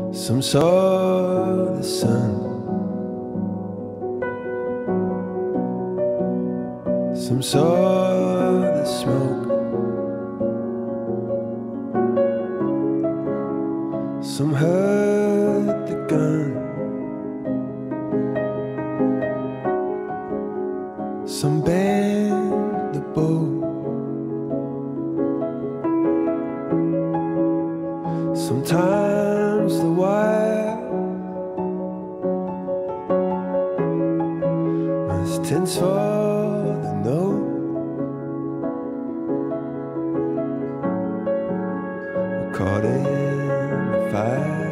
Some saw the sun, some saw the smoke, some heard the gun, some bent the bow, sometimes the wire was tense for the note. We're caught in the fire.